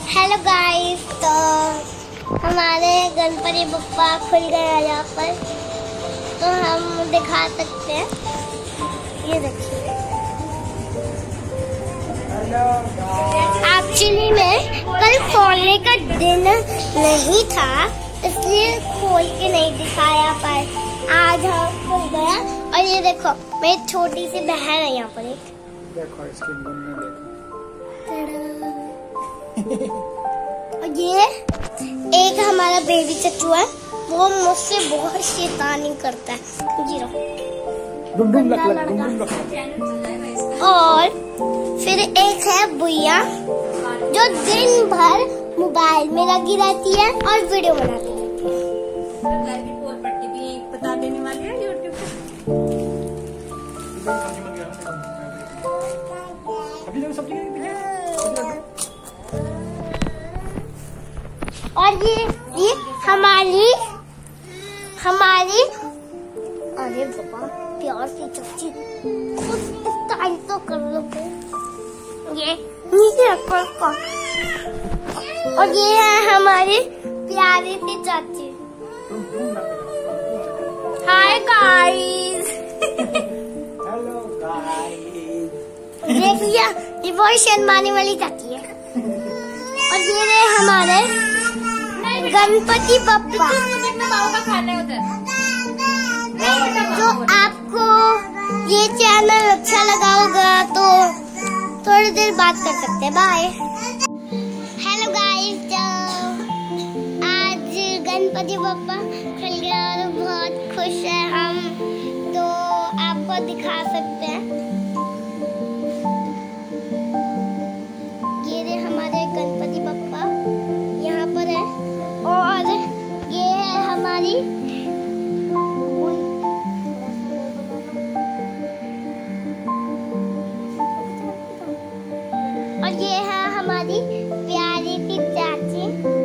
Hello guys, तो हमारे गणपति बप्पा खुल गया यहाँ पर, तो हम दिखा सकते हैं। ये देखिए, एक्चुअली में कल खोलने का दिन नहीं था, इसलिए खोल के नहीं दिखाया, पर आज हम खुल गया। और ये देखो, मेरी छोटी सी बहन है यहाँ पर, एक देखो इसकी मुन्नी देखो। और ये एक हमारा बेबी चच्चू है, वो मुझसे बहुत शैतानी करता है। जीरो और फिर एक है बुइया, जो दिन भर मोबाइल में लगी रहती है और वीडियो बनाती रहती है। भी बता देने वाले हैं यूट्यूब और ये हमारी अरे बाबा, प्यार से चच्ची खुद स्टाइल तो कर लो। ये नीचे रखो इसको। और ये है हमारी प्यारी सी चाची। Hi guys. Hello guys. देखिए, ये बहुत शर्माने वाली चाची है। और ये रहे हमारे गणपति बप्पा। का खाना है उधर। जो आपको ये चैनल अच्छा लगा होगा तो थोड़ी देर बात कर सकते हैं। बाय। हेलो गाइस, तो आज गणपति बप्पा खुल गया और बहुत खुश है हम, तो आपको दिखा सकते हैं। ये रहे हमारे गणपति बप्पा यहाँ पर है। और ये है हमारी और ये है हमारी प्यारी सी चाची।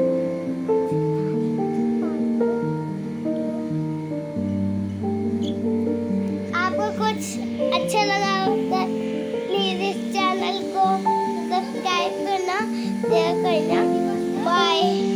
आपको कुछ अच्छा लगा होगा प्लीज इस चैनल को सब्सक्राइब करना, शेयर करना। बाय।